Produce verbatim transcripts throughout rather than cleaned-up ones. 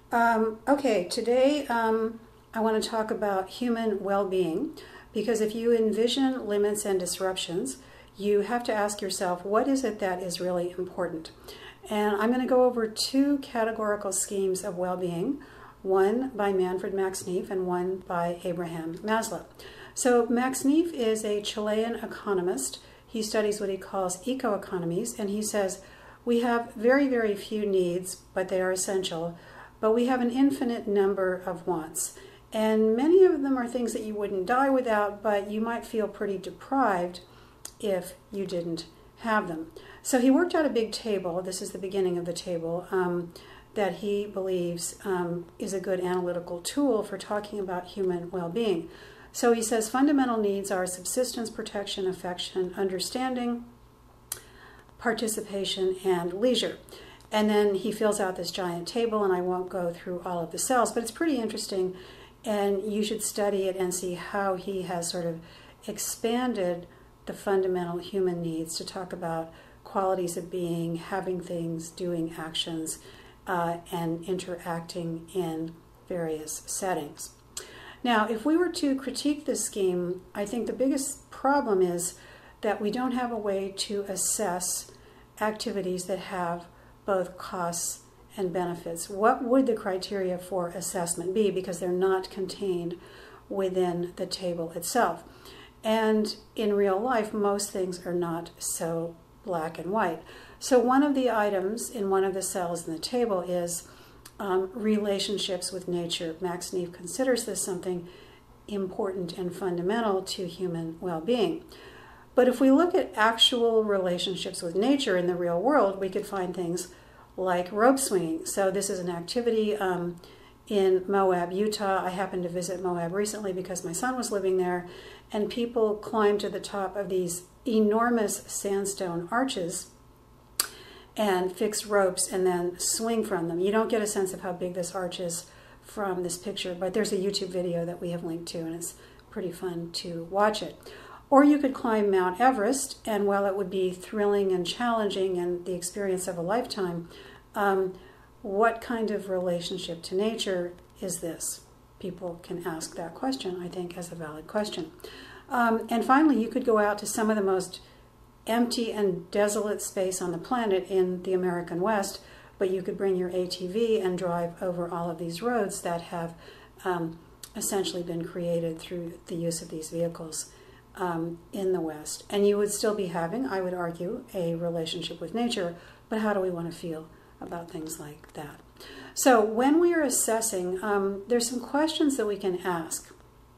Um, okay, today um, I want to talk about human well-being, because if you envision limits and disruptions, you have to ask yourself, what is it that is really important? And I'm going to go over two categorical schemes of well-being, one by Manfred Max-Neef and one by Abraham Maslow. So Max-Neef is a Chilean economist. He studies what he calls eco-economies, and he says, we have very, very few needs, but they are essential. But we have an infinite number of wants. And many of them are things that you wouldn't die without, but you might feel pretty deprived if you didn't have them. So he worked out a big table, this is the beginning of the table, um, that he believes um, is a good analytical tool for talking about human well-being. So he says fundamental needs are subsistence, protection, affection, understanding, participation, and leisure. And then he fills out this giant table, and I won't go through all of the cells, but it's pretty interesting, and you should study it and see how he has sort of expanded the fundamental human needs to talk about qualities of being, having things, doing actions, uh, and interacting in various settings. Now, if we were to critique this scheme, I think the biggest problem is that we don't have a way to assess activities that have both costs and benefits. What would the criteria for assessment be? Because they're not contained within the table itself. And in real life, most things are not so black and white. So one of the items in one of the cells in the table is um, relationships with nature. Max-Neef considers this something important and fundamental to human well-being. But if we look at actual relationships with nature in the real world, we could find things like rope swinging. So this is an activity um, in Moab, Utah. I happened to visit Moab recently because my son was living there, and people climb to the top of these enormous sandstone arches and fix ropes and then swing from them. You don't get a sense of how big this arch is from this picture, but there's a YouTube video that we have linked to, and it's pretty fun to watch it. Or you could climb Mount Everest, and while it would be thrilling and challenging and the experience of a lifetime, um, what kind of relationship to nature is this? People can ask that question, I think, as a valid question. Um, and finally, you could go out to some of the most empty and desolate space on the planet in the American West, but you could bring your A T V and drive over all of these roads that have um, essentially been created through the use of these vehicles Um, in the West. And you would still be having, I would argue, a relationship with nature, but how do we want to feel about things like that? So when we are assessing, um, there's some questions that we can ask.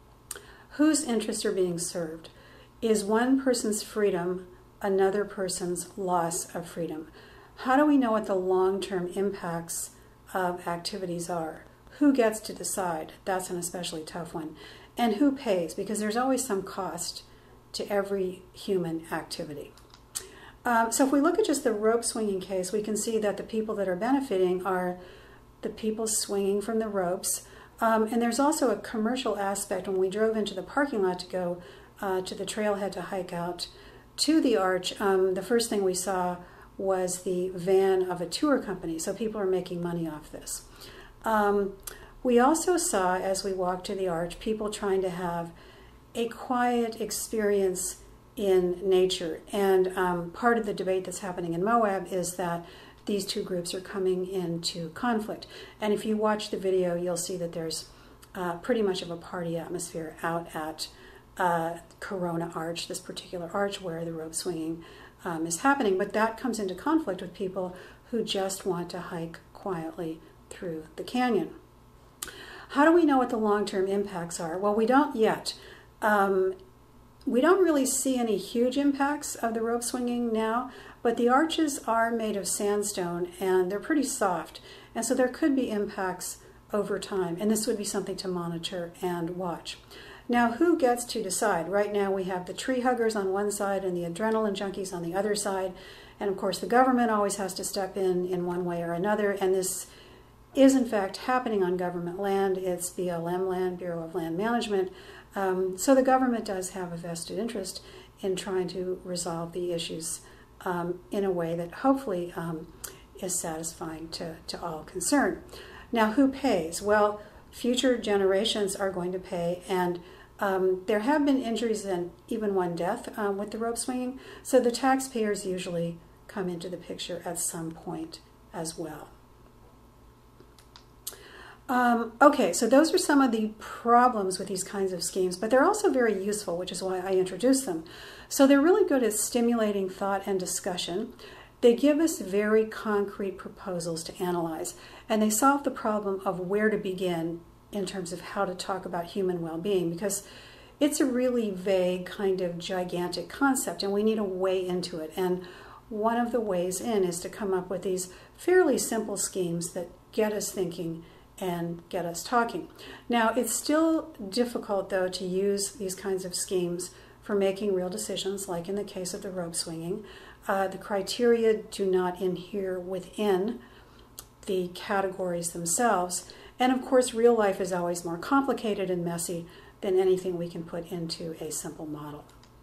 Whose interests are being served? Is one person's freedom another person's loss of freedom? How do we know what the long-term impacts of activities are? Who gets to decide? That's an especially tough one. And who pays? Because there's always some cost to every human activity. Um, so if we look at just the rope swinging case, we can see that the people that are benefiting are the people swinging from the ropes. Um, and there's also a commercial aspect. When we drove into the parking lot to go uh, to the trailhead to hike out to the arch, um, the first thing we saw was the van of a tour company. So people are making money off this. Um, We also saw, as we walked to the arch, people trying to have a quiet experience in nature. And um, part of the debate that's happening in Moab is that these two groups are coming into conflict. And if you watch the video, you'll see that there's uh, pretty much of a party atmosphere out at uh, Corona Arch, this particular arch where the rope swinging um, is happening. But that comes into conflict with people who just want to hike quietly through the canyon. How do we know what the long-term impacts are? Well, we don't yet. Um, we don't really see any huge impacts of the rope swinging now, but the arches are made of sandstone and they're pretty soft. And so there could be impacts over time, and this would be something to monitor and watch. Now, who gets to decide? Right now we have the tree huggers on one side and the adrenaline junkies on the other side. And of course the government always has to step in in one way or another, and this is in fact happening on government land. It's B L M land, Bureau of Land Management. Um, so the government does have a vested interest in trying to resolve the issues um, in a way that hopefully um, is satisfying to, to all concerned. Now, who pays? Well, future generations are going to pay, and um, there have been injuries and even one death um, with the rope swinging, so the taxpayers usually come into the picture at some point as well. Um, okay, so those are some of the problems with these kinds of schemes, but they're also very useful, which is why I introduced them. So they're really good at stimulating thought and discussion. They give us very concrete proposals to analyze, and they solve the problem of where to begin in terms of how to talk about human well-being, because it's a really vague kind of gigantic concept, and we need a way into it. And one of the ways in is to come up with these fairly simple schemes that get us thinking and get us talking. Now, it's still difficult, though, to use these kinds of schemes for making real decisions, like in the case of the rope swinging. Uh, the criteria do not adhere within the categories themselves. And of course, real life is always more complicated and messy than anything we can put into a simple model.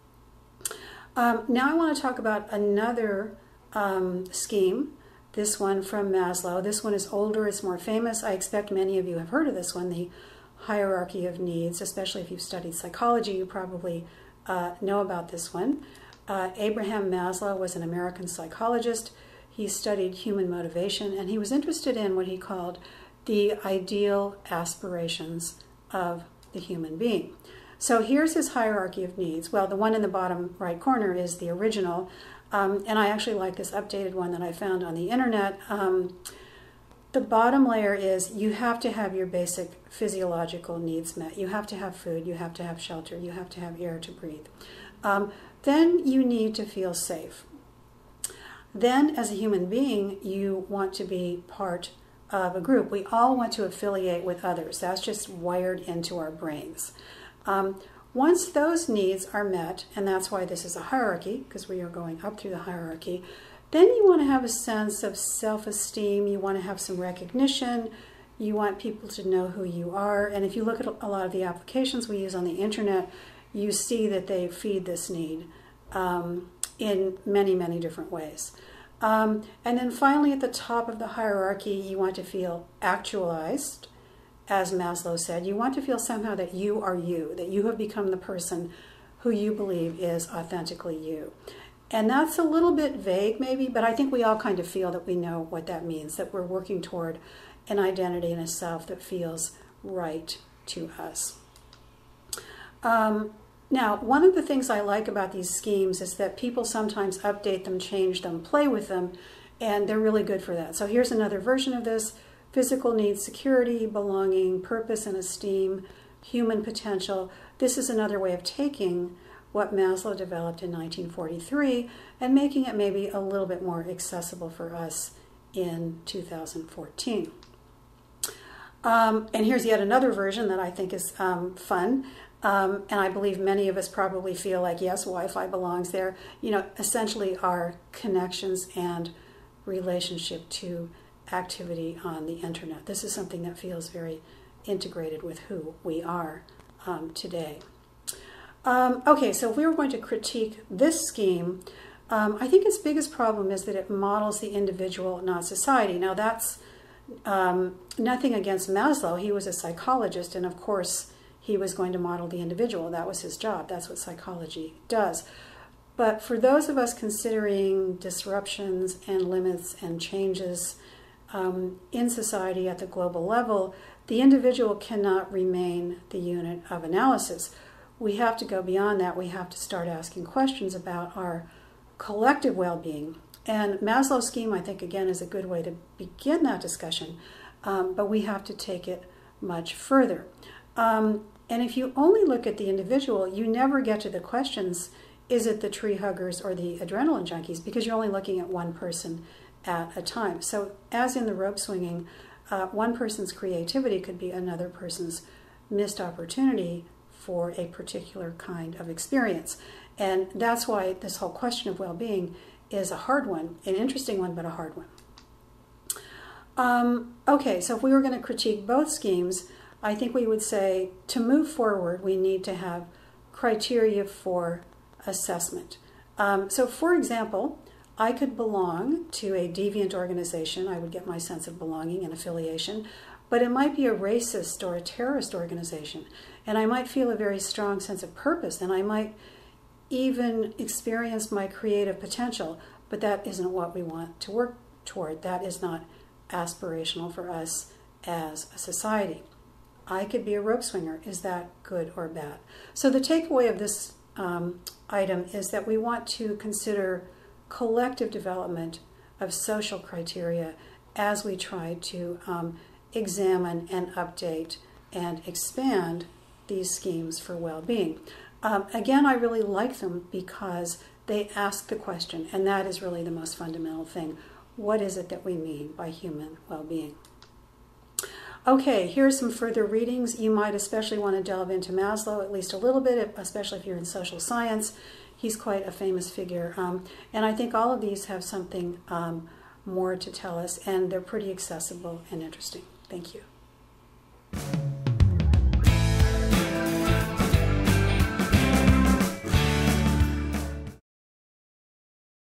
Um, now I want to talk about another um, scheme, this one from Maslow. This one is older, it's more famous. I expect many of you have heard of this one, the hierarchy of needs, especially if you've studied psychology, you probably uh, know about this one. Uh, Abraham Maslow was an American psychologist. He studied human motivation, and he was interested in what he called the ideal aspirations of the human being. So here's his hierarchy of needs. Well, the one in the bottom right corner is the original, um, and I actually like this updated one that I found on the internet. Um, the bottom layer is you have to have your basic physiological needs met. You have to have food, you have to have shelter, you have to have air to breathe. Um, then you need to feel safe. Then, as a human being, you want to be part of a group. We all want to affiliate with others. That's just wired into our brains. Um, once those needs are met, and that's why this is a hierarchy, because we are going up through the hierarchy, then you want to have a sense of self-esteem. You want to have some recognition. You want people to know who you are. And if you look at a lot of the applications we use on the internet, you see that they feed this need um, in many, many different ways. Um, and then finally, at the top of the hierarchy, you want to feel actualized. As Maslow said, you want to feel somehow that you are you, that you have become the person who you believe is authentically you. And that's a little bit vague maybe, but I think we all kind of feel that we know what that means, that we're working toward an identity and a self that feels right to us. Um, now, one of the things I like about these schemes is that people sometimes update them, change them, play with them, and they're really good for that. So here's another version of this. Physical needs, security, belonging, purpose and esteem, human potential. This is another way of taking what Maslow developed in nineteen forty-three and making it maybe a little bit more accessible for us in two thousand fourteen. Um, and here's yet another version that I think is um, fun. Um, and I believe many of us probably feel like, yes, Wi-Fi belongs there. You know, essentially our connections and relationship to activity on the internet. This is something that feels very integrated with who we are um, today. Um, okay, so if we were going to critique this scheme, um, I think its biggest problem is that it models the individual, not society. Now that's um, nothing against Maslow. He was a psychologist, and of course he was going to model the individual. That was his job. That's what psychology does. But for those of us considering disruptions and limits and changes Um, in society at the global level, the individual cannot remain the unit of analysis. We have to go beyond that. We have to start asking questions about our collective well-being. And Maslow's scheme, I think, again, is a good way to begin that discussion, um, but we have to take it much further. Um, and if you only look at the individual, you never get to the questions, is it the tree huggers or the adrenaline junkies? Because you're only looking at one person at a time. So as in the rope swinging, uh, one person's creativity could be another person's missed opportunity for a particular kind of experience. And that's why this whole question of well-being is a hard one, an interesting one, but a hard one. Um, okay, so if we were going to critique both schemes, I think we would say to move forward, we need to have criteria for assessment. Um, so for example, I could belong to a deviant organization. I would get my sense of belonging and affiliation but it might be a racist or a terrorist organization. And I might feel a very strong sense of purpose, and I might even experience my creative potential, but that isn't what we want to work toward. That is not aspirational for us as a society. I could be a rope swinger. Is that good or bad? So the takeaway of this um, item is that we want to consider collective development of social criteria as we try to um, examine and update and expand these schemes for well-being. Um, again, I really like them because they ask the question, and that is really the most fundamental thing. What is it that we mean by human well-being? Okay, here's some further readings. You might especially want to delve into Maslow at least a little bit, especially if you're in social science. He's quite a famous figure. Um, and I think all of these have something um, more to tell us, and they're pretty accessible and interesting. Thank you.